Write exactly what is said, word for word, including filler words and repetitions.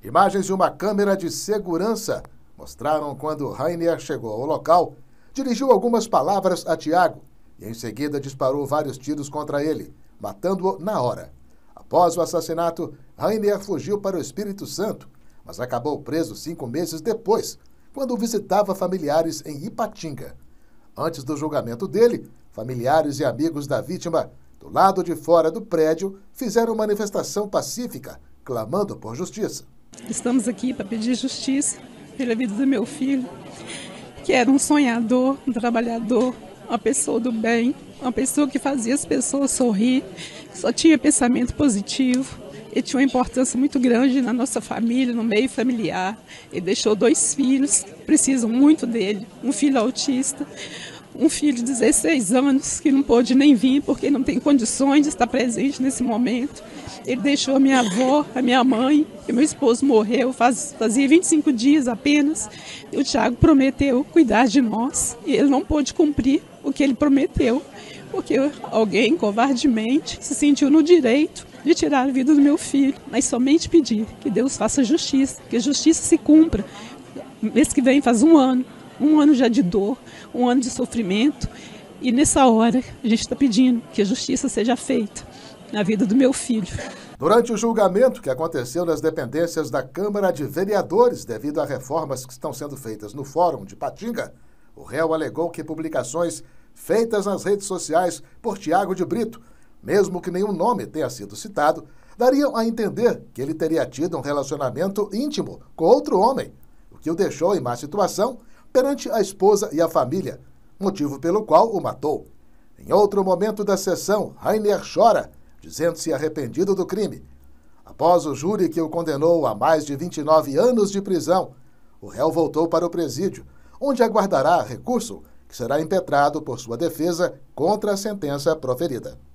Imagens de uma câmera de segurança mostraram quando Rainer chegou ao local, dirigiu algumas palavras a Tiago e em seguida disparou vários tiros contra ele, matando-o na hora. Após o assassinato, Rainer fugiu para o Espírito Santo, mas acabou preso cinco meses depois, quando visitava familiares em Ipatinga. Antes do julgamento dele, familiares e amigos da vítima, do lado de fora do prédio, fizeram manifestação pacífica, clamando por justiça. Estamos aqui para pedir justiça pela vida do meu filho, que era um sonhador, um trabalhador, uma pessoa do bem, uma pessoa que fazia as pessoas sorrir, só tinha pensamento positivo. Ele tinha uma importância muito grande na nossa família, no meio familiar. Ele deixou dois filhos que precisam muito dele, um filho autista, um filho de dezesseis anos que não pôde nem vir porque não tem condições de estar presente nesse momento. Ele deixou a minha avó, a minha mãe, e meu esposo morreu faz, fazia vinte e cinco dias apenas. E o Tiago prometeu cuidar de nós e ele não pôde cumprir o que ele prometeu, porque alguém covardemente se sentiu no direito de tirar a vida do meu filho, mas somente pedir que Deus faça justiça, que a justiça se cumpra. Mês que vem faz um ano, um ano já de dor, um ano de sofrimento, e nessa hora a gente está pedindo que a justiça seja feita na vida do meu filho. Durante o julgamento que aconteceu nas dependências da Câmara de Vereadores, devido a reformas que estão sendo feitas no Fórum de Ipatinga, o réu alegou que publicações feitas nas redes sociais por Tiago de Brito, mesmo que nenhum nome tenha sido citado, dariam a entender que ele teria tido um relacionamento íntimo com outro homem, o que o deixou em má situação perante a esposa e a família, motivo pelo qual o matou. Em outro momento da sessão, Rainer chora, dizendo-se arrependido do crime. Após o júri que o condenou a mais de vinte e nove anos de prisão, o réu voltou para o presídio, onde aguardará recurso que será impetrado por sua defesa contra a sentença proferida.